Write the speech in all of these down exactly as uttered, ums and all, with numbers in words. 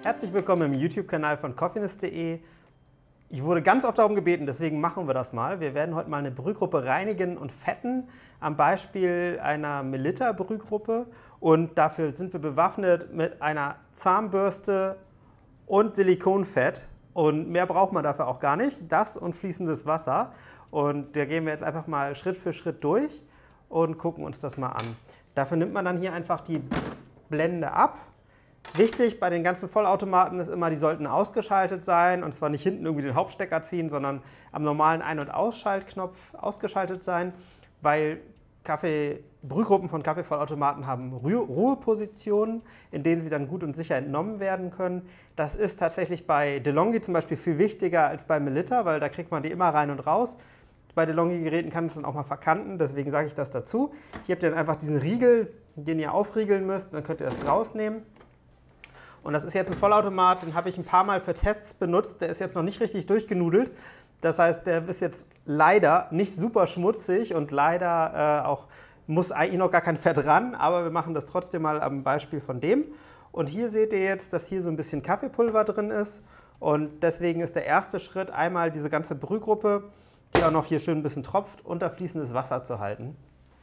Herzlich willkommen im YouTube-Kanal von Coffiness punkt de. Ich wurde ganz oft darum gebeten, deswegen machen wir das mal. Wir werden heute mal eine Brühgruppe reinigen und fetten, am Beispiel einer Melitta-Brühgruppe. Und dafür sind wir bewaffnet mit einer Zahnbürste und Silikonfett. Und mehr braucht man dafür auch gar nicht. Das und fließendes Wasser. Und da gehen wir jetzt einfach mal Schritt für Schritt durch und gucken uns das mal an. Dafür nimmt man dann hier einfach die Blende ab. Wichtig bei den ganzen Vollautomaten ist immer, die sollten ausgeschaltet sein. Und zwar nicht hinten irgendwie den Hauptstecker ziehen, sondern am normalen Ein- und Ausschaltknopf ausgeschaltet sein. Weil Kaffee, Brühgruppen von Kaffeevollautomaten haben Ruhepositionen, in denen sie dann gut und sicher entnommen werden können. Das ist tatsächlich bei DeLonghi zum Beispiel viel wichtiger als bei Melitta, weil da kriegt man die immer rein und raus. Bei DeLonghi-Geräten kann es dann auch mal verkanten, deswegen sage ich das dazu. Hier habt ihr dann einfach diesen Riegel, den ihr aufriegeln müsst, dann könnt ihr das rausnehmen. Und das ist jetzt ein Vollautomat, den habe ich ein paar Mal für Tests benutzt, der ist jetzt noch nicht richtig durchgenudelt. Das heißt, der ist jetzt leider nicht super schmutzig und leider äh, auch muss eigentlich noch gar kein Fett ran, aber wir machen das trotzdem mal am Beispiel von dem. Und hier seht ihr jetzt, dass hier so ein bisschen Kaffeepulver drin ist und deswegen ist der erste Schritt einmal diese ganze Brühgruppe, die auch noch hier schön ein bisschen tropft, unter fließendes Wasser zu halten.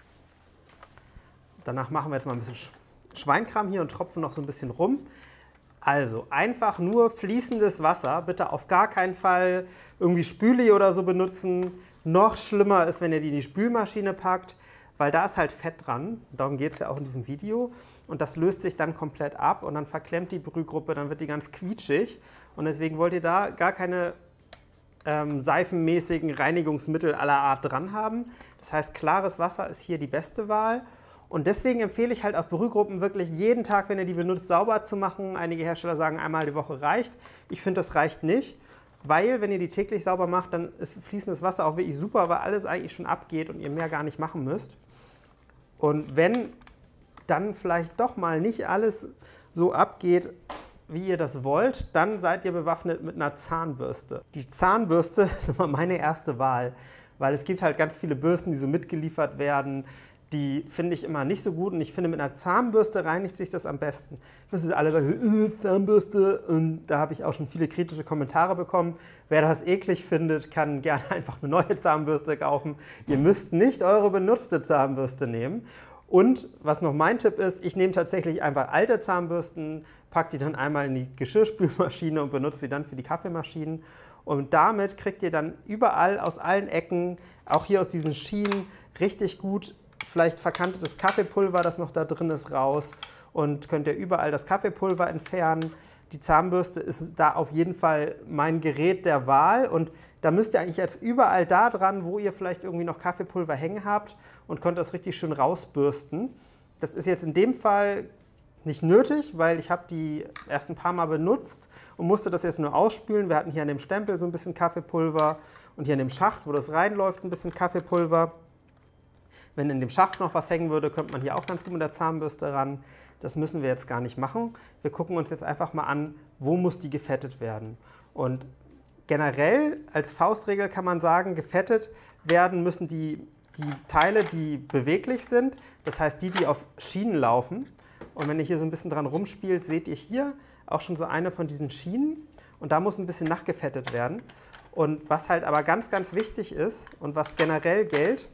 Danach machen wir jetzt mal ein bisschen Schweinkram hier und tropfen noch so ein bisschen rum. Also einfach nur fließendes Wasser, bitte auf gar keinen Fall irgendwie Spüli oder so benutzen. Noch schlimmer ist, wenn ihr die in die Spülmaschine packt, weil da ist halt Fett dran. Darum geht es ja auch in diesem Video. Und das löst sich dann komplett ab und dann verklemmt die Brühgruppe, dann wird die ganz quietschig. Und deswegen wollt ihr da gar keine ähm, seifenmäßigen Reinigungsmittel aller Art dran haben. Das heißt, klares Wasser ist hier die beste Wahl. Und deswegen empfehle ich halt auch Brühgruppen wirklich jeden Tag, wenn ihr die benutzt, sauber zu machen. Einige Hersteller sagen, einmal die Woche reicht. Ich finde, das reicht nicht, weil wenn ihr die täglich sauber macht, dann ist fließendes Wasser auch wirklich super, weil alles eigentlich schon abgeht und ihr mehr gar nicht machen müsst. Und wenn dann vielleicht doch mal nicht alles so abgeht, wie ihr das wollt, dann seid ihr bewaffnet mit einer Zahnbürste. Die Zahnbürste ist immer meine erste Wahl, weil es gibt halt ganz viele Bürsten, die so mitgeliefert werden. Die finde ich immer nicht so gut und ich finde, mit einer Zahnbürste reinigt sich das am besten. Ich weiß, alle sagen, äh, Zahnbürste, und da habe ich auch schon viele kritische Kommentare bekommen. Wer das eklig findet, kann gerne einfach eine neue Zahnbürste kaufen. Ihr müsst nicht eure benutzte Zahnbürste nehmen. Und was noch mein Tipp ist, ich nehme tatsächlich einfach alte Zahnbürsten, packe die dann einmal in die Geschirrspülmaschine und benutze sie dann für die Kaffeemaschinen. Und damit kriegt ihr dann überall aus allen Ecken, auch hier aus diesen Schienen, richtig gut vielleicht verkantetes Kaffeepulver, das noch da drin ist, raus und könnt ihr überall das Kaffeepulver entfernen. Die Zahnbürste ist da auf jeden Fall mein Gerät der Wahl und da müsst ihr eigentlich jetzt überall da dran, wo ihr vielleicht irgendwie noch Kaffeepulver hängen habt und könnt das richtig schön rausbürsten. Das ist jetzt in dem Fall nicht nötig, weil ich habe die erst ein paar Mal benutzt und musste das jetzt nur ausspülen. Wir hatten hier an dem Stempel so ein bisschen Kaffeepulver und hier an dem Schacht, wo das reinläuft, ein bisschen Kaffeepulver. Wenn in dem Schaft noch was hängen würde, könnte man hier auch ganz gut mit der Zahnbürste ran. Das müssen wir jetzt gar nicht machen. Wir gucken uns jetzt einfach mal an, wo muss die gefettet werden. Und generell als Faustregel kann man sagen, gefettet werden müssen die, die Teile, die beweglich sind. Das heißt, die, die auf Schienen laufen. Und wenn ihr hier so ein bisschen dran rumspielt, seht ihr hier auch schon so eine von diesen Schienen. Und da muss ein bisschen nachgefettet werden. Und was halt aber ganz, ganz wichtig ist und was generell gilt,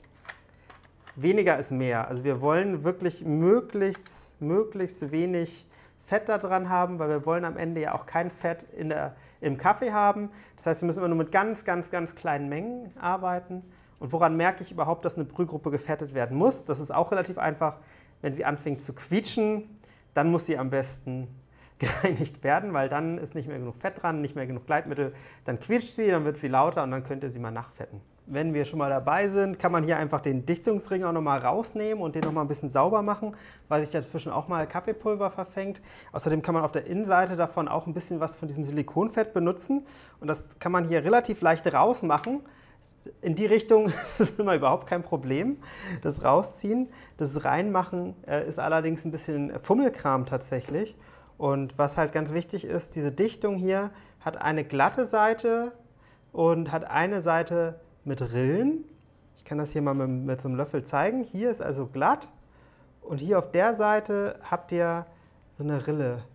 weniger ist mehr. Also wir wollen wirklich möglichst, möglichst wenig Fett da dran haben, weil wir wollen am Ende ja auch kein Fett in der, im Kaffee haben. Das heißt, wir müssen immer nur mit ganz, ganz, ganz kleinen Mengen arbeiten. Und woran merke ich überhaupt, dass eine Brühgruppe gefettet werden muss? Das ist auch relativ einfach. Wenn sie anfängt zu quietschen, dann muss sie am besten gereinigt werden, weil dann ist nicht mehr genug Fett dran, nicht mehr genug Gleitmittel. Dann quietscht sie, dann wird sie lauter und dann könnt ihr sie mal nachfetten. Wenn wir schon mal dabei sind, kann man hier einfach den Dichtungsring auch nochmal rausnehmen und den nochmal ein bisschen sauber machen, weil sich dazwischen auch mal Kaffeepulver verfängt. Außerdem kann man auf der Innenseite davon auch ein bisschen was von diesem Silikonfett benutzen und das kann man hier relativ leicht rausmachen. In die Richtung ist es immer überhaupt kein Problem, das Rausziehen. Das Reinmachen äh, ist allerdings ein bisschen Fummelkram tatsächlich. Und was halt ganz wichtig ist, diese Dichtung hier hat eine glatte Seite und hat eine Seite mit Rillen. Ich kann das hier mal mit, mit so einem Löffel zeigen. Hier ist also glatt und hier auf der Seite habt ihr so eine Rille.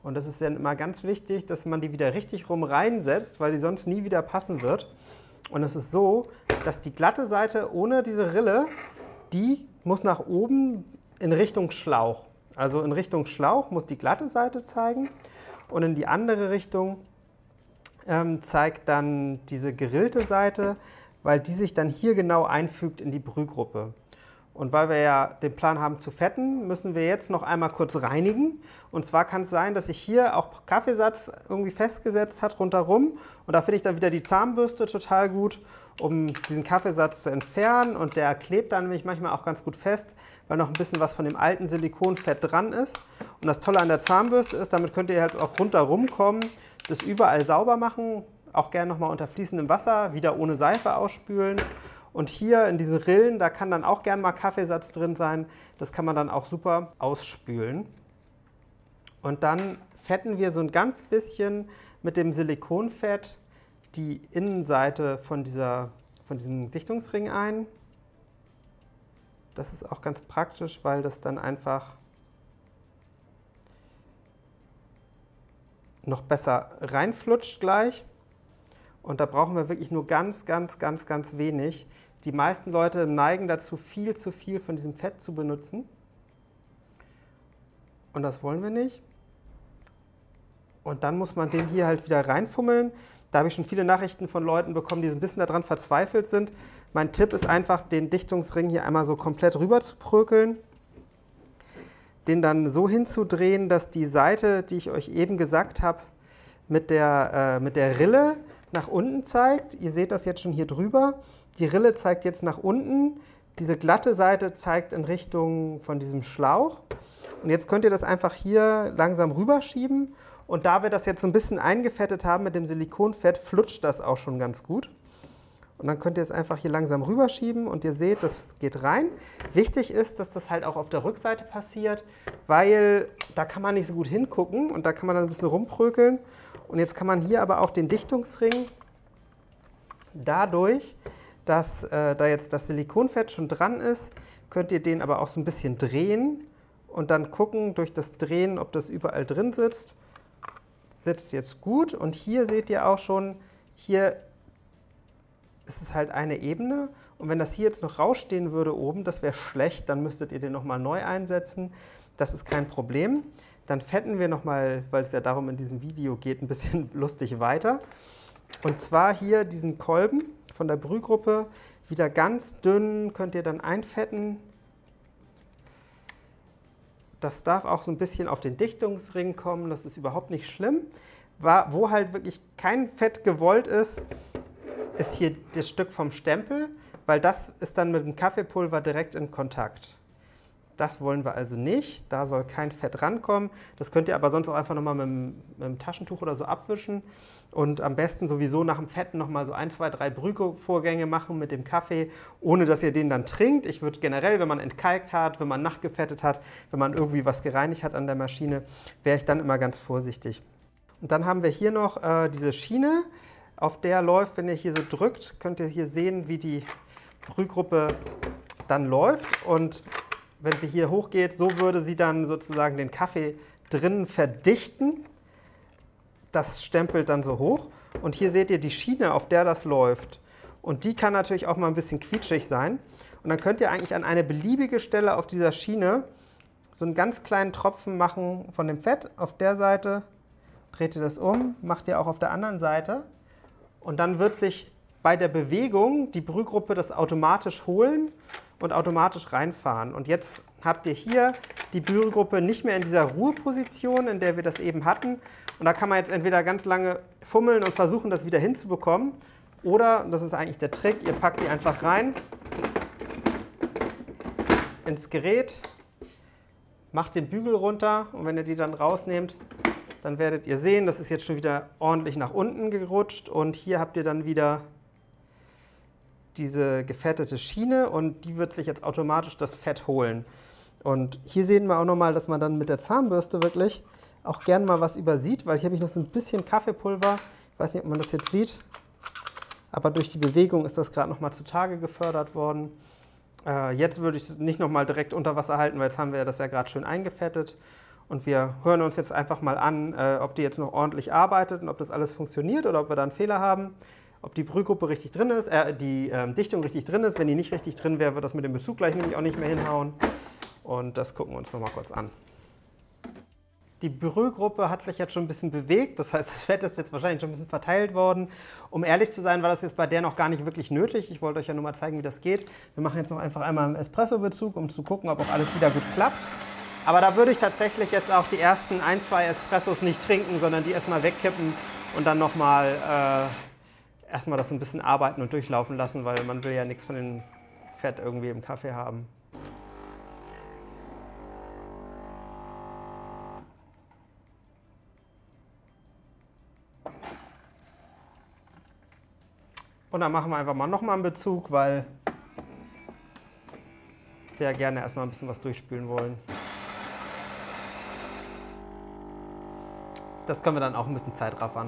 Und das ist dann immer ganz wichtig, dass man die wieder richtig rum reinsetzt, weil die sonst nie wieder passen wird. Und es ist so, dass die glatte Seite ohne diese Rille, die muss nach oben in Richtung Schlauch. Also in Richtung Schlauch muss die glatte Seite zeigen und in die andere Richtung ähm, zeigt dann diese gerillte Seite, weil die sich dann hier genau einfügt in die Brühgruppe. Und weil wir ja den Plan haben zu fetten, müssen wir jetzt noch einmal kurz reinigen. Und zwar kann es sein, dass sich hier auch Kaffeesatz irgendwie festgesetzt hat rundherum. Und da finde ich dann wieder die Zahnbürste total gut, um diesen Kaffeesatz zu entfernen. Und der klebt dann nämlich manchmal auch ganz gut fest, weil noch ein bisschen was von dem alten Silikonfett dran ist. Und das Tolle an der Zahnbürste ist, damit könnt ihr halt auch rundherum kommen, das überall sauber machen. Auch gerne nochmal unter fließendem Wasser, wieder ohne Seife ausspülen. Und hier in diesen Rillen, da kann dann auch gerne mal Kaffeesatz drin sein. Das kann man dann auch super ausspülen. Und dann fetten wir so ein ganz bisschen mit dem Silikonfett die Innenseite von, dieser, von diesem Dichtungsring ein. Das ist auch ganz praktisch, weil das dann einfach noch besser reinflutscht gleich. Und da brauchen wir wirklich nur ganz, ganz, ganz, ganz wenig. Die meisten Leute neigen dazu, viel zu viel von diesem Fett zu benutzen. Und das wollen wir nicht. Und dann muss man den hier halt wieder reinfummeln. Da habe ich schon viele Nachrichten von Leuten bekommen, die so ein bisschen daran verzweifelt sind. Mein Tipp ist einfach, den Dichtungsring hier einmal so komplett rüber zu prökeln. Den dann so hinzudrehen, dass die Seite, die ich euch eben gesagt habe, mit der, äh, mit der Rille nach unten zeigt. Ihr seht das jetzt schon hier drüber. Die Rille zeigt jetzt nach unten. Diese glatte Seite zeigt in Richtung von diesem Schlauch. Und jetzt könnt ihr das einfach hier langsam rüberschieben. Und da wir das jetzt so ein bisschen eingefettet haben mit dem Silikonfett, flutscht das auch schon ganz gut. Und dann könnt ihr es einfach hier langsam rüberschieben und ihr seht, das geht rein. Wichtig ist, dass das halt auch auf der Rückseite passiert, weil da kann man nicht so gut hingucken und da kann man dann ein bisschen rumprökeln. Und jetzt kann man hier aber auch den Dichtungsring dadurch, dass äh, da jetzt das Silikonfett schon dran ist, könnt ihr den aber auch so ein bisschen drehen und dann gucken durch das Drehen, ob das überall drin sitzt. Sitzt jetzt gut und hier seht ihr auch schon, hier ist es halt eine Ebene und wenn das hier jetzt noch rausstehen würde oben, das wäre schlecht, dann müsstet ihr den nochmal neu einsetzen. Das ist kein Problem. Dann fetten wir nochmal, weil es ja darum in diesem Video geht, ein bisschen lustig weiter. Und zwar hier diesen Kolben von der Brühgruppe wieder ganz dünn könnt ihr dann einfetten. Das darf auch so ein bisschen auf den Dichtungsring kommen, das ist überhaupt nicht schlimm. Wo halt wirklich kein Fett gewollt ist, ist hier das Stück vom Stempel, weil das ist dann mit dem Kaffeepulver direkt in Kontakt. Das wollen wir also nicht, da soll kein Fett rankommen. Das könnt ihr aber sonst auch einfach nochmal mit, mit einem Taschentuch oder so abwischen. Und am besten sowieso nach dem Fetten nochmal so ein, zwei, drei Brühvorgänge machen mit dem Kaffee, ohne dass ihr den dann trinkt. Ich würde generell, wenn man entkalkt hat, wenn man nachgefettet hat, wenn man irgendwie was gereinigt hat an der Maschine, wäre ich dann immer ganz vorsichtig. Und dann haben wir hier noch äh, diese Schiene, auf der läuft, wenn ihr hier so drückt, könnt ihr hier sehen, wie die Brühgruppe dann läuft. Und wenn sie hier hochgeht, so würde sie dann sozusagen den Kaffee drinnen verdichten. Das stempelt dann so hoch. Und hier seht ihr die Schiene, auf der das läuft. Und die kann natürlich auch mal ein bisschen quietschig sein. Und dann könnt ihr eigentlich an eine beliebige Stelle auf dieser Schiene so einen ganz kleinen Tropfen machen von dem Fett. Auf der Seite dreht ihr das um, macht ihr auch auf der anderen Seite. Und dann wird sich bei der Bewegung die Brühgruppe das automatisch holen und automatisch reinfahren. Und jetzt habt ihr hier die Brühgruppe nicht mehr in dieser Ruheposition, in der wir das eben hatten. Und da kann man jetzt entweder ganz lange fummeln und versuchen, das wieder hinzubekommen. Oder, das ist eigentlich der Trick, ihr packt die einfach rein ins Gerät, macht den Bügel runter und wenn ihr die dann rausnehmt, dann werdet ihr sehen, das ist jetzt schon wieder ordentlich nach unten gerutscht und hier habt ihr dann wieder diese gefettete Schiene und die wird sich jetzt automatisch das Fett holen. Und hier sehen wir auch nochmal, dass man dann mit der Zahnbürste wirklich auch gern mal was übersieht, weil hier habe ich noch so ein bisschen Kaffeepulver, ich weiß nicht, ob man das jetzt sieht, aber durch die Bewegung ist das gerade nochmal zutage gefördert worden. Äh, jetzt würde ich es nicht nochmal direkt unter Wasser halten, weil jetzt haben wir das ja gerade schön eingefettet. Und wir hören uns jetzt einfach mal an, äh, ob die jetzt noch ordentlich arbeitet und ob das alles funktioniert oder ob wir da einen Fehler haben. Ob die Brühgruppe richtig drin ist, äh, die ähm, Dichtung richtig drin ist. Wenn die nicht richtig drin wäre, wird das mit dem Bezug gleich nämlich auch nicht mehr hinhauen. Und das gucken wir uns noch mal kurz an. Die Brühgruppe hat sich jetzt schon ein bisschen bewegt, das heißt, das Fett ist jetzt wahrscheinlich schon ein bisschen verteilt worden. Um ehrlich zu sein, war das jetzt bei der noch gar nicht wirklich nötig. Ich wollte euch ja nur mal zeigen, wie das geht. Wir machen jetzt noch einfach einmal einen Espresso-Bezug, um zu gucken, ob auch alles wieder gut klappt. Aber da würde ich tatsächlich jetzt auch die ersten ein, zwei Espressos nicht trinken, sondern die erstmal wegkippen und dann nochmal äh, erstmal das ein bisschen arbeiten und durchlaufen lassen, weil man will ja nichts von dem Fett irgendwie im Kaffee haben. Und dann machen wir einfach mal nochmal einen Bezug, weil wir ja gerne erstmal ein bisschen was durchspülen wollen. Das können wir dann auch ein bisschen Zeitraffern.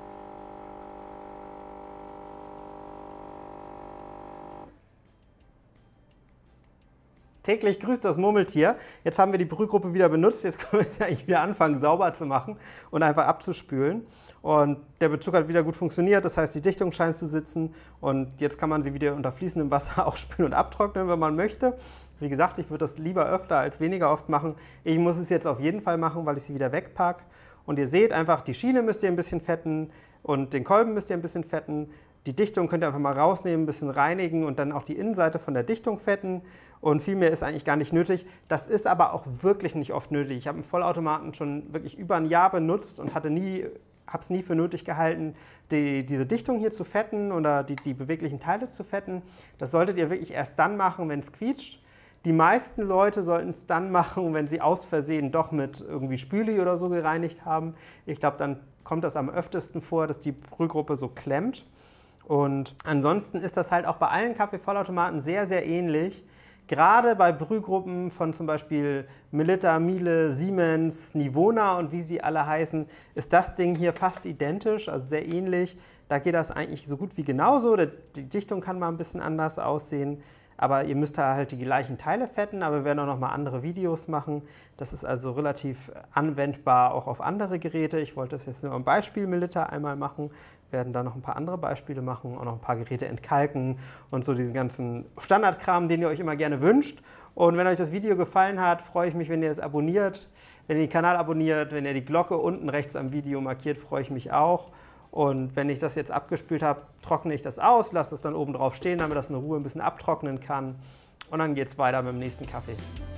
Täglich grüßt das Murmeltier. Jetzt haben wir die Brühgruppe wieder benutzt. Jetzt können wir es ja eigentlich wieder anfangen, sauber zu machen und einfach abzuspülen. Und der Bezug hat wieder gut funktioniert. Das heißt, die Dichtung scheint zu sitzen. Und jetzt kann man sie wieder unter fließendem Wasser auch spülen und abtrocknen, wenn man möchte. Wie gesagt, ich würde das lieber öfter als weniger oft machen. Ich muss es jetzt auf jeden Fall machen, weil ich sie wieder wegpacke. Und ihr seht einfach, die Schiene müsst ihr ein bisschen fetten und den Kolben müsst ihr ein bisschen fetten. Die Dichtung könnt ihr einfach mal rausnehmen, ein bisschen reinigen und dann auch die Innenseite von der Dichtung fetten. Und viel mehr ist eigentlich gar nicht nötig. Das ist aber auch wirklich nicht oft nötig. Ich habe einen Vollautomaten schon wirklich über ein Jahr benutzt und hatte nie, habe es nie für nötig gehalten, die, diese Dichtung hier zu fetten oder die, die beweglichen Teile zu fetten. Das solltet ihr wirklich erst dann machen, wenn es quietscht. Die meisten Leute sollten es dann machen, wenn sie aus Versehen doch mit irgendwie Spüli oder so gereinigt haben. Ich glaube, dann kommt das am öftesten vor, dass die Brühgruppe so klemmt. Und ansonsten ist das halt auch bei allen Kaffeevollautomaten sehr, sehr ähnlich. Gerade bei Brühgruppen von zum Beispiel Melitta, Miele, Siemens, Nivona und wie sie alle heißen, ist das Ding hier fast identisch, also sehr ähnlich. Da geht das eigentlich so gut wie genauso. Die Dichtung kann mal ein bisschen anders aussehen, aber ihr müsst da halt die gleichen Teile fetten, aber wir werden auch noch mal andere Videos machen. Das ist also relativ anwendbar auch auf andere Geräte. Ich wollte das jetzt nur am Beispiel Melitta einmal machen. Wir werden da noch ein paar andere Beispiele machen, auch noch ein paar Geräte entkalken und so diesen ganzen Standardkram, den ihr euch immer gerne wünscht. Und wenn euch das Video gefallen hat, freue ich mich, wenn ihr es abonniert, wenn ihr den Kanal abonniert, wenn ihr die Glocke unten rechts am Video markiert, freue ich mich auch. Und wenn ich das jetzt abgespült habe, trockne ich das aus, lasse es dann oben drauf stehen, damit das in Ruhe ein bisschen abtrocknen kann. Und dann geht es weiter mit dem nächsten Kaffee.